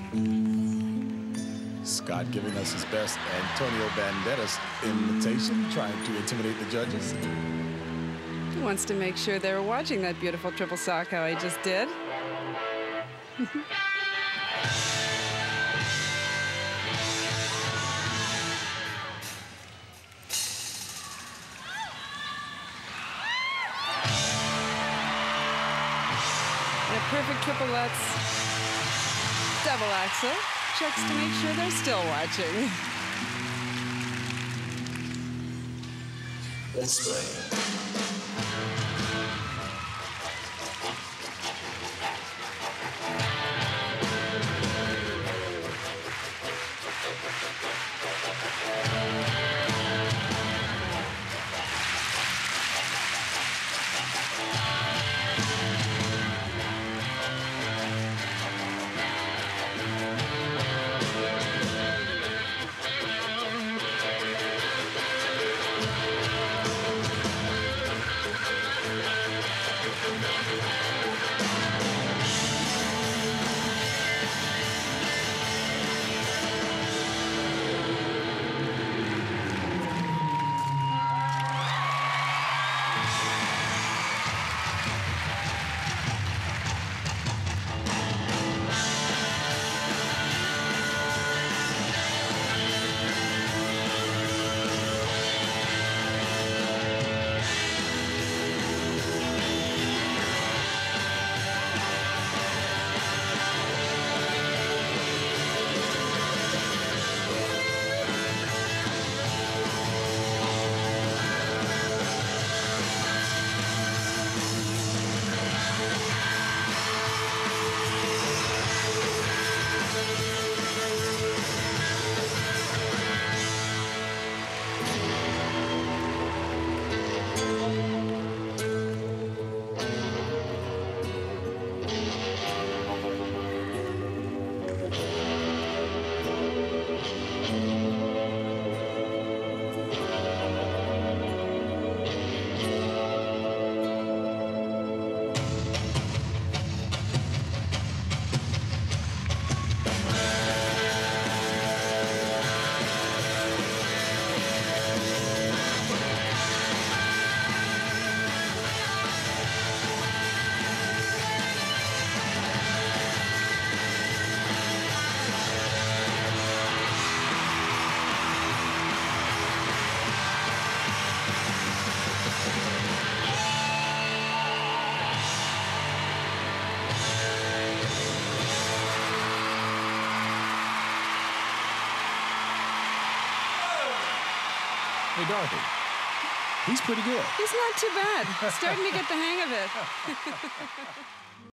Scott giving us his best Antonio Banderas imitation, trying to intimidate the judges. He wants to make sure they're watching that beautiful triple sock how he just did. And a perfect triple Lutz. Double axel. Checks to make sure they're still watching. Let's play. Hey, Dorothy, he's pretty good. He's not too bad. Starting to get the hang of it.